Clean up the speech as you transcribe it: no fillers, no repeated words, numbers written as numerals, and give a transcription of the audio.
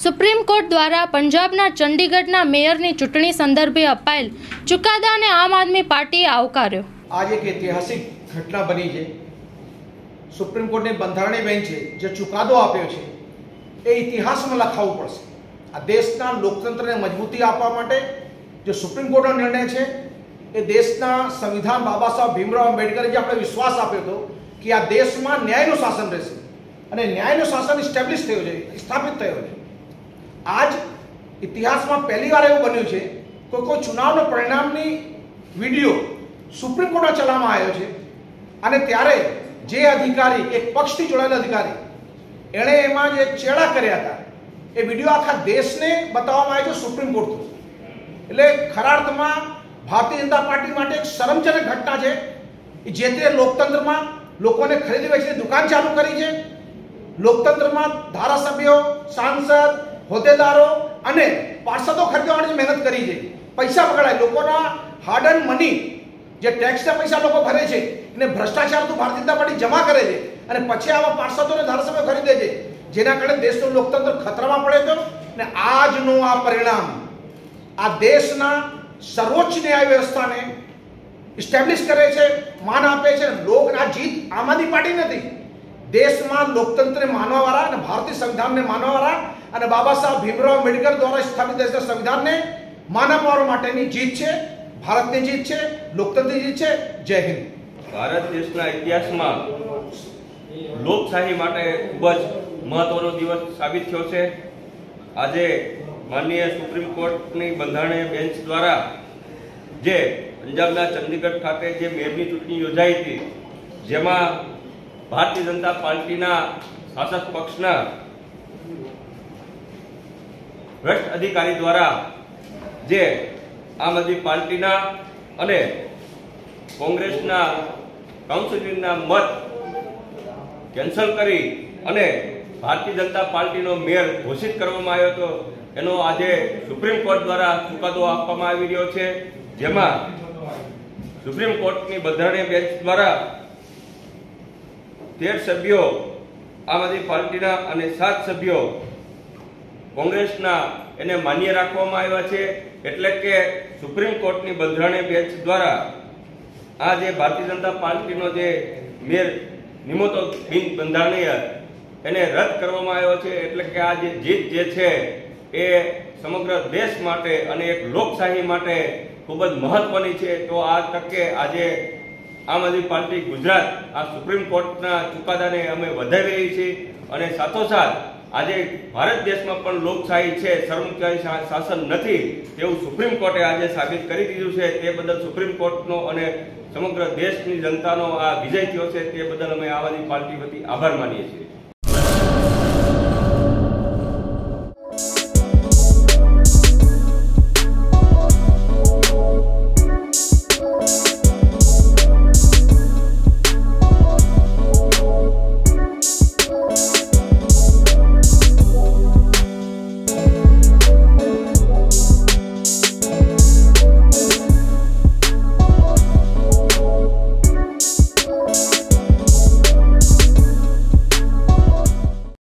Supreme court દ્વારા પંજાબના ચંડીગઢના મેયરની ચૂંટણી સંદર્ભે અપાયેલ ચુકાદાને આમ આદમી પાર્ટીએ આવકાર્યો। आज एक ऐतिहासिक घटना बनी है। सुप्रीम कोर्ट ने बंधारणीय बेंचे जो चुकादो आप्यो छे ए इतिहास में लखाववू पड़शे। आ देशना लोकतंत्रने मजबूती आपवा माटे जो सुप्रीम कोर्टनो निर्णय छे ए देशना संविधान बाबा साहेब भीमराव आंबेडकरे जे आपणे विश्वास आप्यो हतो कि आ देशमां न्यायनुं शासन रहेशे अने न्यायनुं शासन स्टेब्लिश थयुं छे, स्थापित थयुं छे। आज इतिहास में पहली बार एवं बन्यु छे कि कोई चुनाव परिणामनी वीडियो सुप्रीम कोर्ट में चलाववामां आव्यो छे अने त्यारे जे अधिकारी एक पक्षथी जोड़ाયેલા अधिकारी एणे एमां जे चेड़ा कर्या हता ए विडियो आखा देशने बताववामां आव्यो छे सुप्रीम कोर्ट थ्रू। एटले खरा अर्थमां भारतीय जनता पार्टी माटे एक शरमजनक घटना छे। जे ते लोकतंत्रमां लोकोने खरीदी वेचीने दुकान चालू करी छे। लोकतंत्रमां धारासभ्यो, सांसद, होद्देदारो अने पार्षदों खरीदवानी मेहनत करी छे, पैसा पकड़ाय, लोकोना हार्ड एंड मनी जे टेक्सना पैसा लोको भरे छे ने भ्रष्टाचार तो भारतीय जनता पार्टी जमा करे छे अने पछी आवा पार्षदों ने धारासभ्यो खरीदे छे जेना कारणे देशनुं लोकतंत्र खतरामां पड़े छे। ने आजनुं आ परिणाम आ देशना सर्वोच्च न्याय व्यवस्थाने इस्टेब्लिश करे छे, मान आपे छे। लोक आ जीत आम आदमी पार्टी नथी, देशमां लोकतंत्रने मानवावाळा अने भारतीय संविधानने मानवावाळा अने बाबा साहेब भीमराव आंबेडकर द्वारा स्थापित देशना संविधानने मान आपवा माटेनी जीत छे, भारतनी जीत छे, लोकतंत्रनी जीत छे। जय हिंद। भारत देशना इतिहासमां लोकशाही माटे खूब ज महत्वनो दिवस साबित थयो छे। आजे माननीय सुप्रीम कोर्टनी बंधारणीय बेंच द्वारा जे पंजाबना चंडीगढ़ खाते जे मेयरनी चूंटणी योजाई हती जेमां भारतीय जनता पार्टीना शासक पक्षना भ्रष्ट अधिकारी द्वारा जे आम आदमी पार्टीना अने कांग्रेसना काउंसिलरना मत केन्सल करी अने भारतीय जनता पार्टीनो मेयर घोषित करवामां आव्यो हतो एनो आजे सुप्रीम कोर्ट द्वारा चुकादो आपवामां आवी रह्यो छे। जेमां सुप्रीम कोर्टनी बंधारणीय बेंच द्वारा 13 सभ्यो आम आदमी पार्टीना अने 7 सभ्यो कांग्रेसना एने मान्य राखवामां आव्या छे। एटले के सुप्रीम कोर्टनी बंधारणीय बेंच द्वारा आ जे भारतीय जनता पार्टीनो जे मेयर निमतो बिन बंधारणीय एने रद्द करवामां आव्यो छे। एटले के आ जे जीत जे छे ए समग्र देश माटे अने एक लोकशाही माटे खूब ज महत्वनी छे। तो आ तके आजे आम आदमी पार्टी गुजरात आ सुप्रीम कोर्टना चुकादाने अमे વધાવી રહી છે અને સાથોસાથ આજે ભારત દેશમાં પણ લોકશાહી છે, સર્વોચ્ચ શાસન નથી તેવું સુપ્રીમ કોર્ટે આજે સાબિત કરી દીધું છે। તે બદલ સુપ્રીમ કોર્ટનો અને સમગ્ર દેશની જનતાનો આ વિજય થયો છે તે બદલ અમે આમ આદમી પાર્ટી વતી આભાર માનીએ છીએ।